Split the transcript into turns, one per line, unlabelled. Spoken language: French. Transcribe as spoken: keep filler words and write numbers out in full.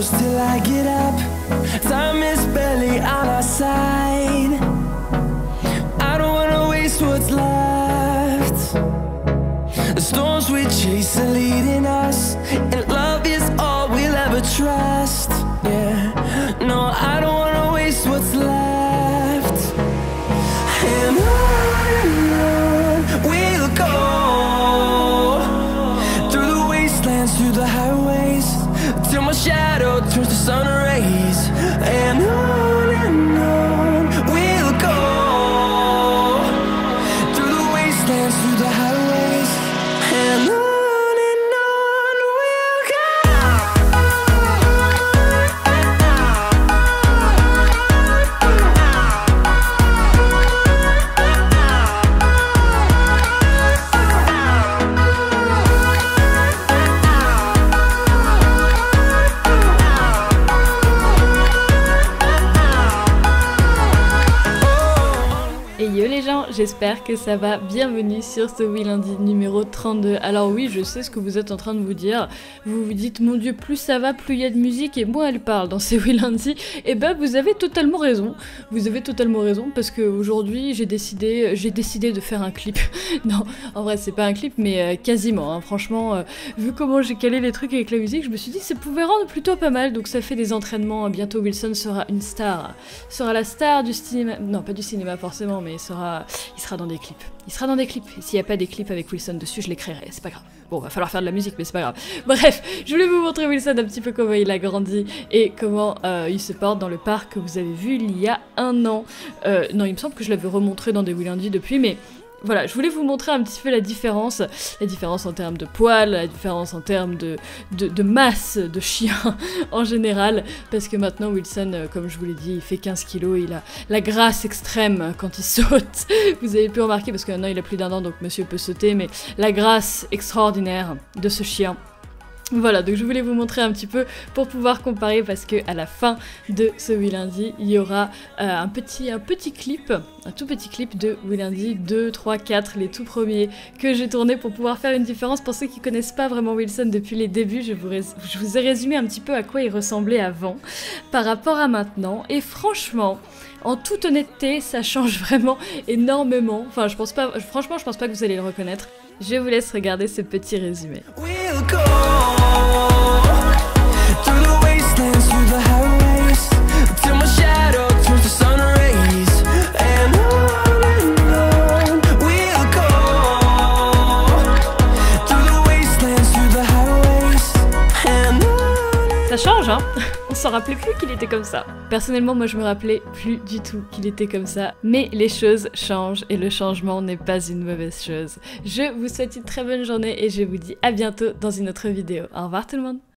close till I get up. Time is barely on our side. I don't wanna waste what's left. The storms we chase are leading us, and love is all we'll ever trust. Yeah, no, I don't wanna waste what's left. And on and on we'll go, through the wastelands, through the highways, till my shadow turns to sun rays. And on and on we'll go, through the wastelands, through the highways, and on.
Yo les gens, j'espère que ça va. Bienvenue sur ce Oui Lundi numéro trente-deux. Alors oui, je sais ce que vous êtes en train de vous dire. Vous vous dites, mon dieu, plus ça va, plus il y a de musique et moins elle parle dans ces Oui Lundi. Et ben vous avez totalement raison. Vous avez totalement raison parce qu'aujourd'hui j'ai décidé, j'ai décidé de faire un clip. Non, en vrai c'est pas un clip mais euh, quasiment. Hein. Franchement, euh, vu comment j'ai calé les trucs avec la musique, je me suis dit que ça pouvait rendre plutôt pas mal. Donc ça fait des entraînements. Bientôt Wilson sera une star. Sera la star du cinéma. Non, pas du cinéma forcément, mais Sera, il sera dans des clips. Il sera dans des clips. Et s'il n'y a pas des clips avec Wilson dessus, je les créerai. C'est pas grave. Bon, va falloir faire de la musique, mais c'est pas grave. Bref, je voulais vous montrer Wilson un petit peu comment il a grandi et comment euh, il se porte dans le parc que vous avez vu il y a un an. Euh, non, il me semble que je l'avais remontré dans des Oui Lundi depuis, mais voilà, je voulais vous montrer un petit peu la différence, la différence en termes de poils, la différence en termes de, de, de masse de chien en général, parce que maintenant Wilson, euh, comme je vous l'ai dit, il fait quinze kilos, il a la grâce extrême quand il saute. Vous avez pu remarquer, parce que maintenant il a plus d'un an, donc monsieur peut sauter, mais la grâce extraordinaire de ce chien. Voilà, donc je voulais vous montrer un petit peu pour pouvoir comparer parce que à la fin de ce Oui Lundi, il y aura euh, un, petit, un petit clip, un tout petit clip de Oui Lundi deux, trois, quatre, les tout premiers que j'ai tournés pour pouvoir faire une différence. Pour ceux qui connaissent pas vraiment Wilson depuis les débuts, je vous, je vous ai résumé un petit peu à quoi il ressemblait avant par rapport à maintenant. Et franchement, en toute honnêteté, ça change vraiment énormément. Enfin, je pense pas, franchement, je pense pas que vous allez le reconnaître. Je vous laisse regarder ce petit résumé.
We'll go through the wastelands, through the highways, till my shadow turns to sun rays. And on and on we'll go through the wastelands, through the highways, and on.
Ça change, hein? On s'en rappelait plus qu'il était comme ça. Personnellement, moi je me rappelais plus du tout qu'il était comme ça. Mais les choses changent et le changement n'est pas une mauvaise chose. Je vous souhaite une très bonne journée et je vous dis à bientôt dans une autre vidéo. Au revoir tout le monde!